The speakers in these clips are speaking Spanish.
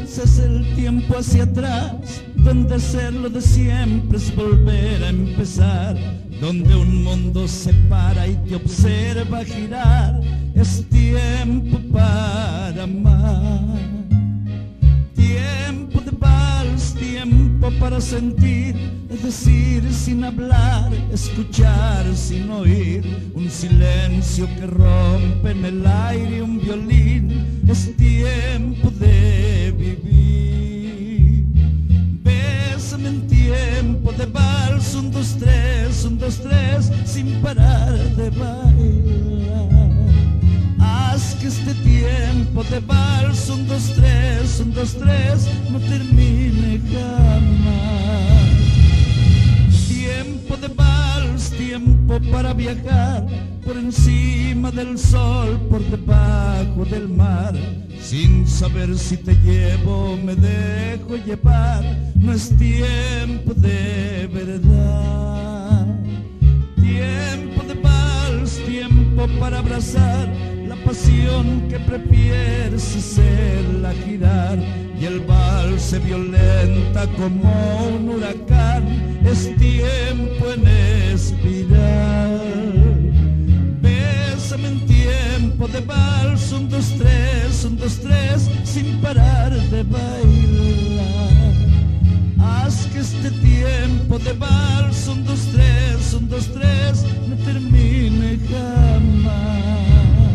es el tiempo hacia atrás, donde hacerlo de siempre es volver a empezar, donde un mundo se para y te observa girar. Es tiempo para amar, tiempo de vals, tiempo para sentir, es decir sin hablar, escuchar sin oír, un silencio que rompe en el aire un violín. Es tiempo de vivir. Bésame en tiempo de vals, 1, 2, 3, 1, 2, 3, sin parar de bailar. Haz que este tiempo de vals, 1, 2, 3, 1, 2, 3, no termine jamás. Tiempo de vals, tiempo para viajar por encima del sol, por debajo del mar, sin saber si te llevo o me dejo llevar. No es tiempo de verdad. Tiempo de vals, tiempo para abrazar la pasión que prefieres hacerla girar, y el vals se violenta como un huracán. Es tiempo en espiral. Bésame en tiempo de vals, 1, 2, 3, 1, 2, 3, sin parar de bailar. Haz que este tiempo de vals, 1, 2, 3, 1, 2, 3, no termine jamás.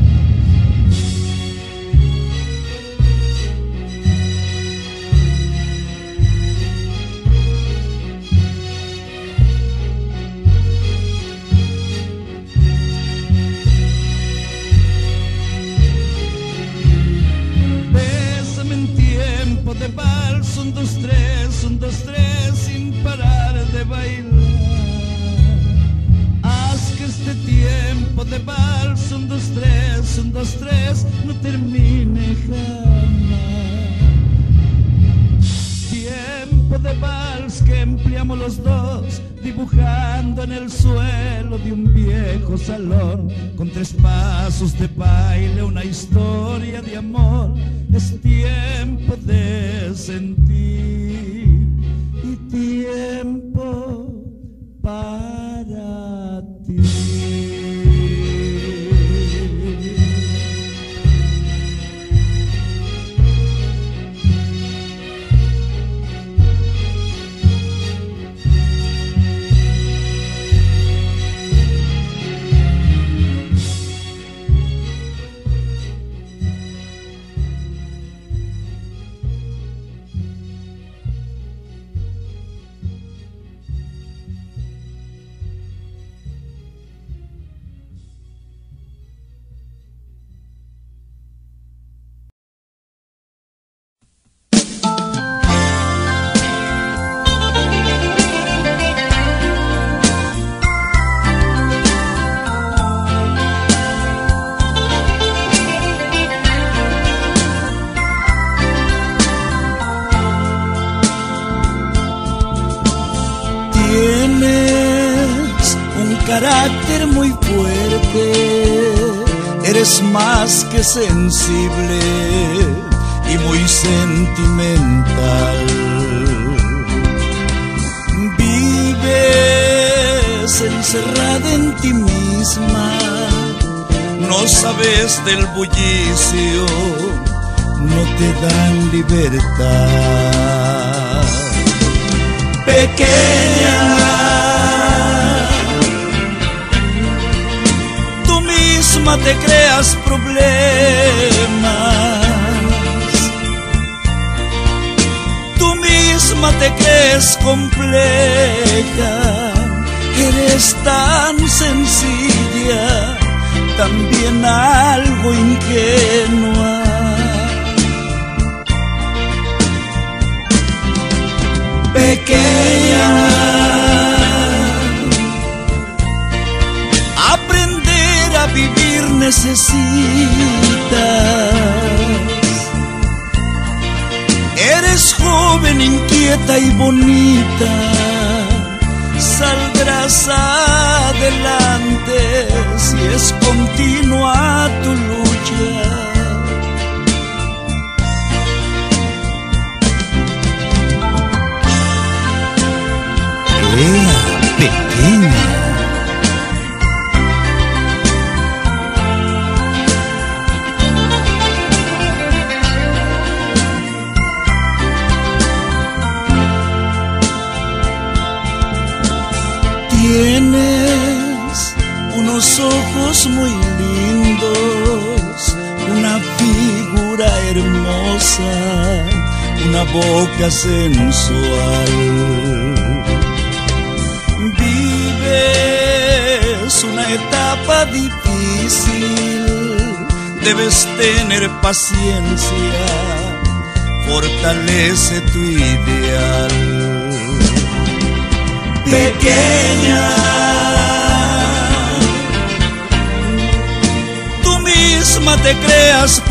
De vals, 1, 2, 3, 1, 2, 3, sin parar de bailar. Haz que este tiempo de vals, 1, 2, 3, 1, 2, 3, no termine jamás. Tiempo de vals que empleamos los dos, dibujando en el suelo de un viejo salón, con 3 pasos de baile, una historia de amor. Es tiempo de sentir y tiempo para ti. Carácter muy fuerte, eres más que sensible y muy sentimental. Vives encerrada en ti misma, no sabes del bullicio, no te dan libertad. Pequeña, te creas problemas, tú misma te crees compleja, eres tan sencilla, también algo ingenua. Pequeña, vivir necesitas. Eres joven, inquieta y bonita, saldrás adelante si es continua tu lucha. unos ojos muy lindos, una figura hermosa, una boca sensual. Vives una etapa difícil, debes tener paciencia, fortalece tu ideal. Pequeña, tú misma te creas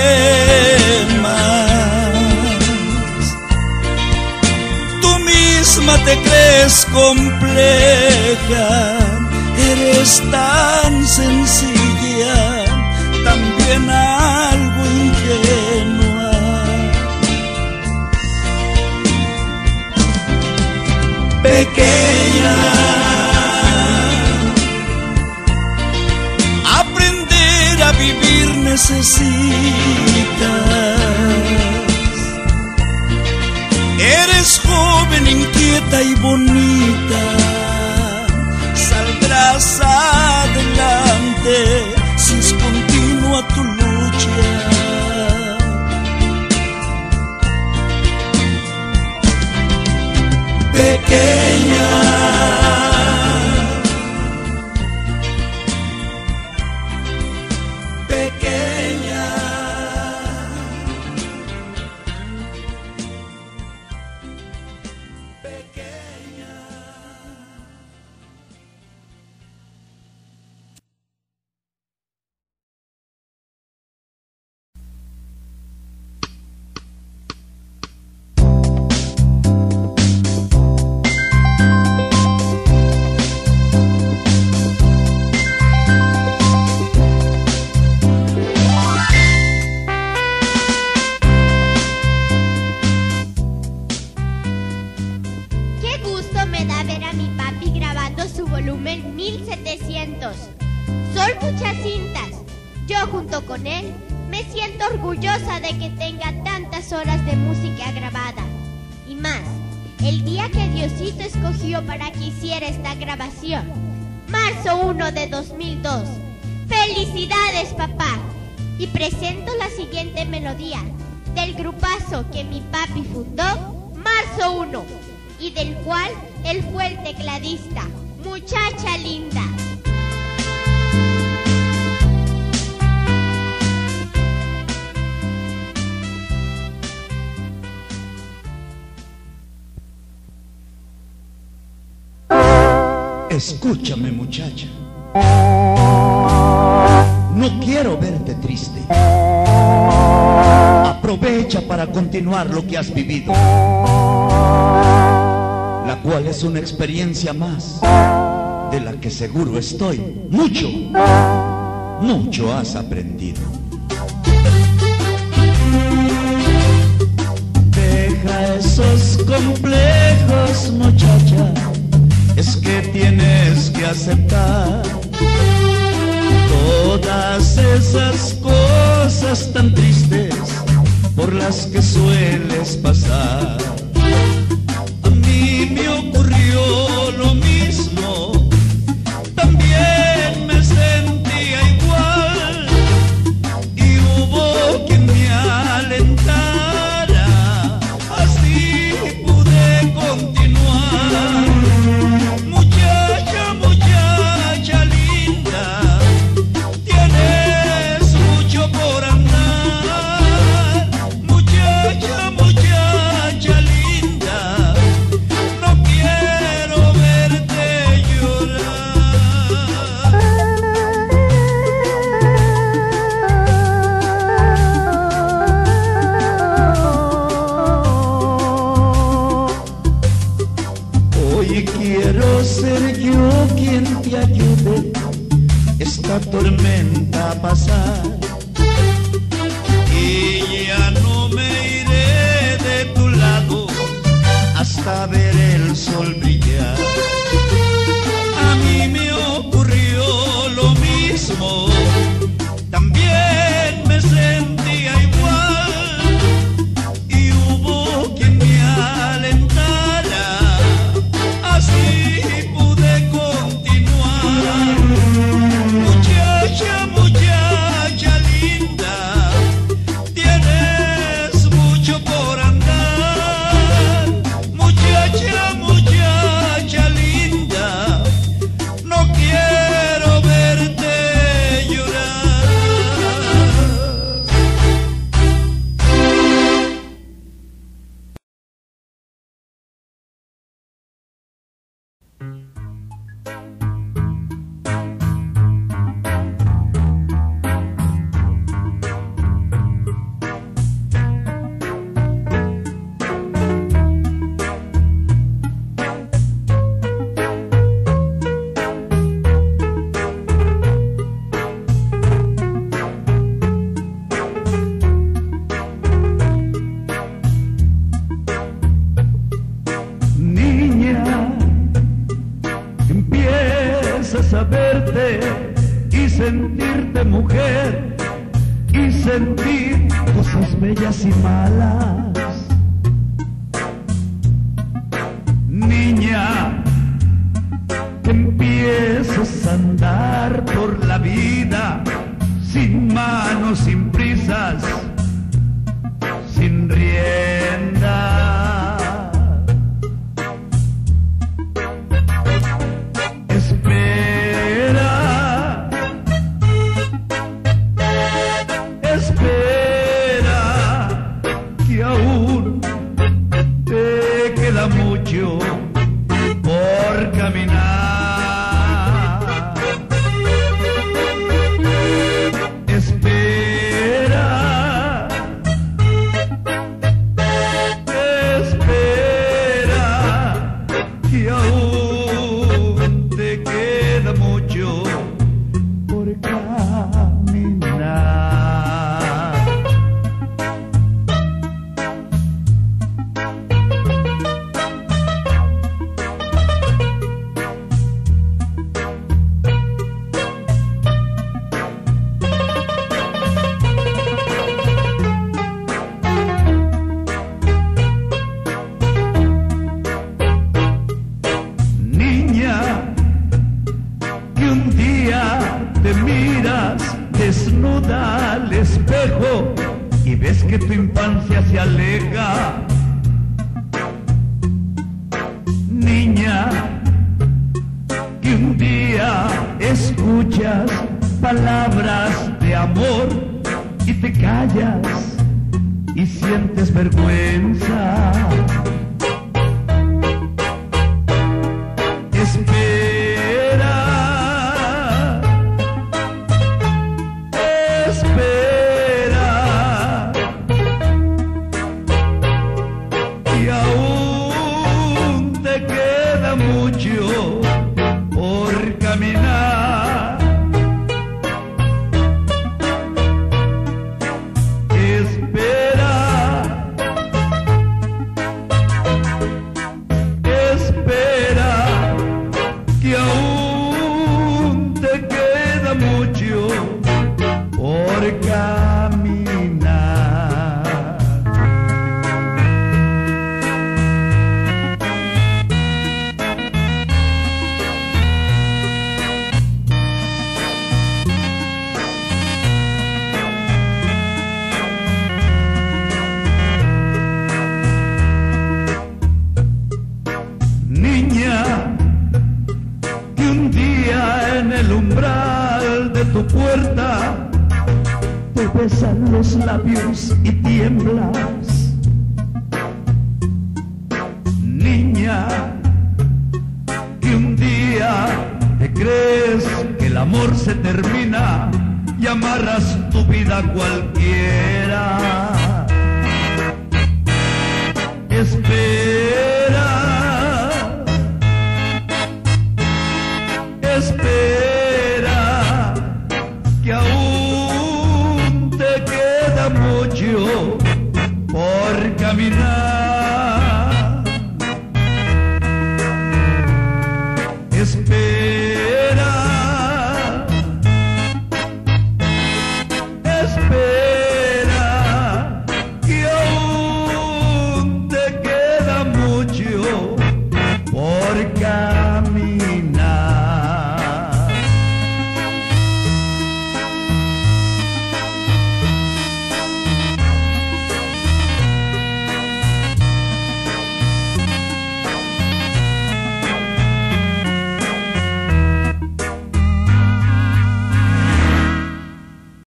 problemas, tú misma te crees compleja, eres tan sencilla, también algo ingenua. Pequeña, aprender a vivir necesitas. Eres joven, inquieta y bonita, saldrás adelante si es continua tu lucha. Pequeña, pequeña, pequeña. volumen 1700. Son muchas cintas. Yo junto con él me siento orgullosa de que tenga tantas horas de música grabada. Y más, el día que Diosito escogió para que hiciera esta grabación, marzo 1 de 2002. ¡Felicidades, papá! Y presento la siguiente melodía del grupazo que mi papi fundó, marzo 1, y del cual él fue el tecladista, Muchacha Linda. Escúchame, muchacha. No quiero verte triste. Aprovecha para continuar lo que has vivido, la cual es una experiencia más, de la que seguro estoy mucho has aprendido. Deja esos complejos, muchacha, es que tienes que aceptar todas esas cosas tan tristes por las que sueles pasar. A mí me ocurrió lo mismo, también me sentía igual, y hubo quien me alentara, así pude continuar. Muchacha, muchacha linda, tienes mucho por andar. Muchacha, muchacha linda, no quiero verte llorar. Hoy quiero ser yo quien te ayude esta tormenta a pasar, y ya no me iré de tu lado hasta ver el sol brillar. A mí me ocurrió lo mismo, también me sentía igual, y hubo quien me alentara, así pude continuar. y malas. Niña, que empieces a andar por la vida sin manos, sin prisas, sin rienda. Espera, espera, que aún te queda mucho por caminar. Espera, espera, que aún te queda mucho por caminar. Que un día te miras desnuda al espejo y ves que tu infancia se aleja. Niña, que un día escuchas palabras de amor y te callas y sientes vergüenza. Espera, y aún te queda mucho por caminar. Espera, espera, que aún te queda mucho por caminar. Niña, que un día en el umbral de tu puerta te besan los labios y tiemblas. Niña, que un día te crees que el amor se termina y amarras tu vida a cualquiera. Espera, espera, que aún te queda mucho por caminar.